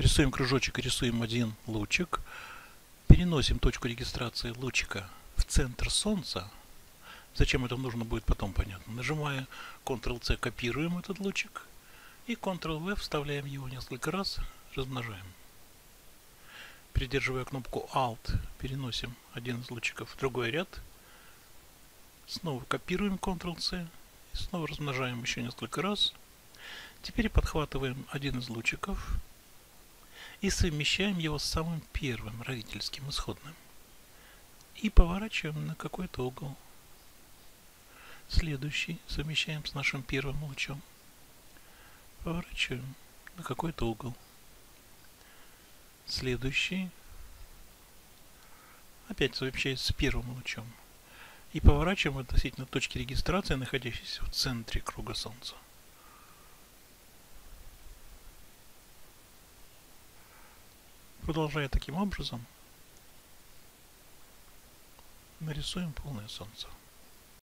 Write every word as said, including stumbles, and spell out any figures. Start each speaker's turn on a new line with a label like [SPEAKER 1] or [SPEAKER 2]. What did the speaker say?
[SPEAKER 1] Рисуем кружочек и рисуем один лучик. Переносим точку регистрации лучика в центр Солнца. Зачем это нужно, будет потом понятно. Нажимая контрол цэ, копируем этот лучик. И контрол вэ, вставляем его несколько раз, размножаем. Придерживая кнопку Alt, переносим один из лучиков в другой ряд. Снова копируем контрол цэ. И снова размножаем еще несколько раз. Теперь подхватываем один из лучиков и совмещаем его с самым первым родительским исходным. И поворачиваем на какой-то угол. Следующий совмещаем с нашим первым лучом. Поворачиваем на какой-то угол. Следующий. Опять совмещаясь с первым лучом. И поворачиваем относительно точки регистрации, находящейся в центре круга Солнца. Продолжая таким образом, нарисуем полное Солнце.